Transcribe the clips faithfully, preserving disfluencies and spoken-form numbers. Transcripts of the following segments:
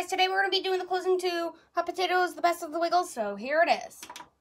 guys, today we're going to be doing the closing to Hot Potatoes, the best of the Wiggles, so here it is.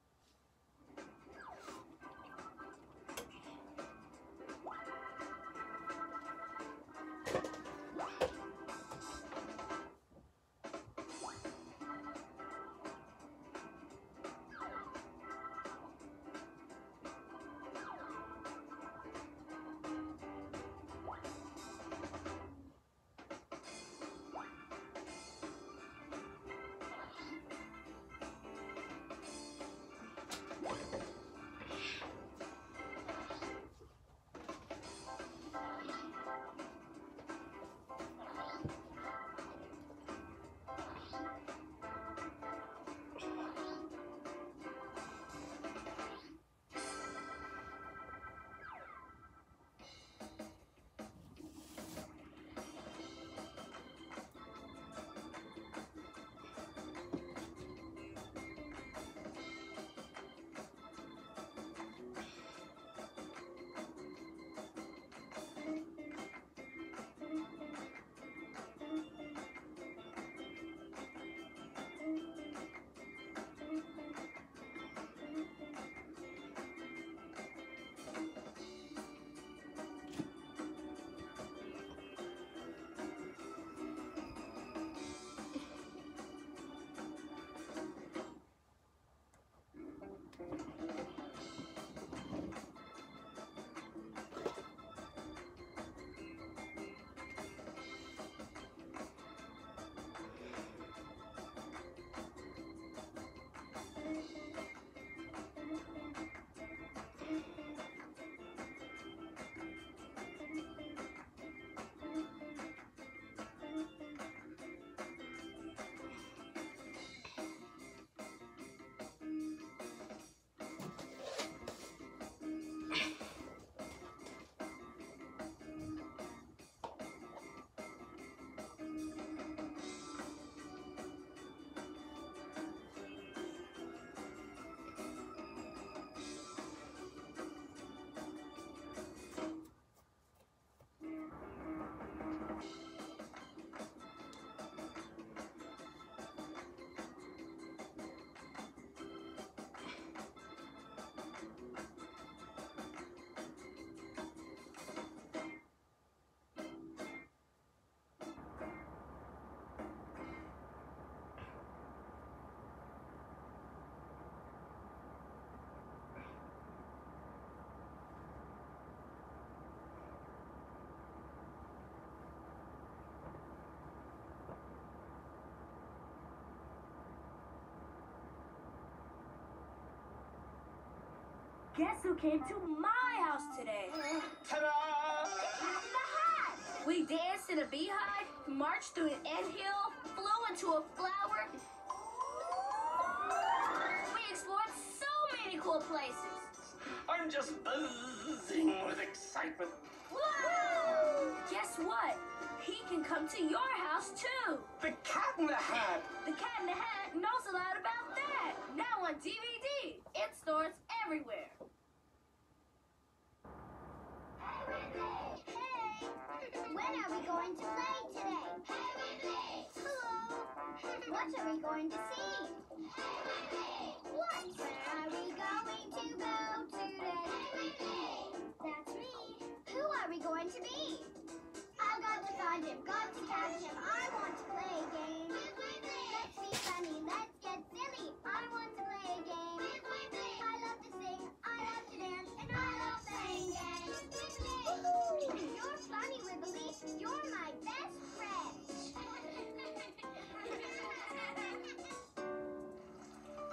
Guess who came to my house today? Ta-da! The Cat in the Hat! We danced in a beehive, marched through an anthill, flew into a flower. We explored so many cool places. I'm just buzzing with excitement. Whoa! Guess what? He can come to your house too. The Cat in the Hat! The Cat in the Hat knows a lot about that. Now on D V D. In stores everywhere. Hey! When are we going to play today? Hello! What are we going to see? What? Where are we going to go today? That's me. Who are we going to be? I've got to find him, got to catch him. I want to play a game. Let's be funny, let's get silly. I want to play a game. I love to sing, I love to dance, and I love playing games. Woohoo! You're funny, Wiggly. You're my best friend.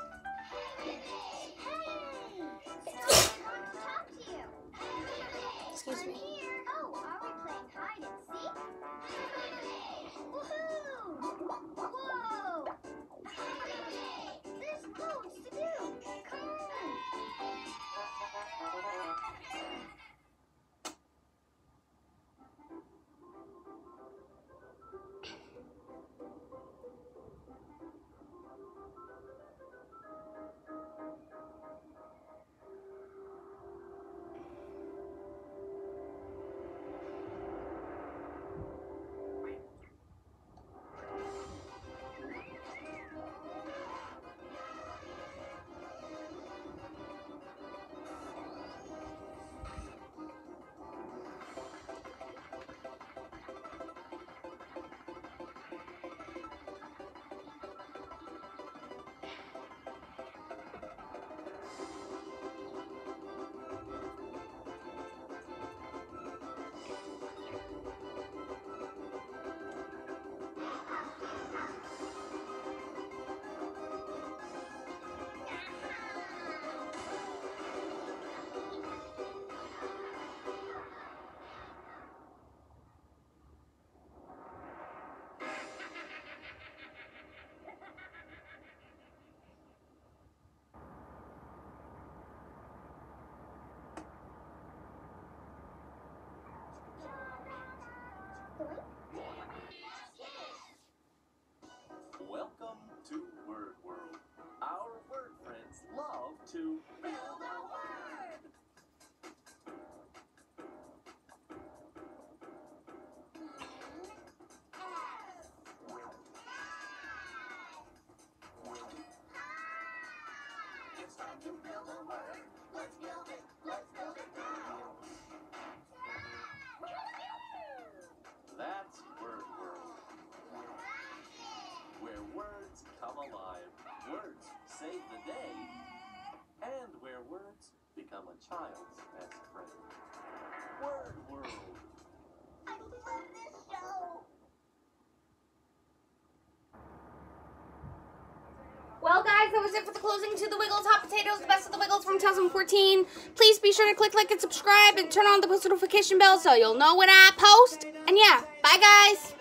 time to build a word. Let's build it. Let's build it now. That's Word World, where words come alive, words save the day, and where words become a child's best friend. Word World. I love this show. Well, guys, that was it for the closing to the Wiggles Hot Potatoes, the best of the Wiggles from two thousand fourteen. Please be sure to click like and subscribe and turn on the post notification bell so you'll know when I post. And yeah, bye, guys.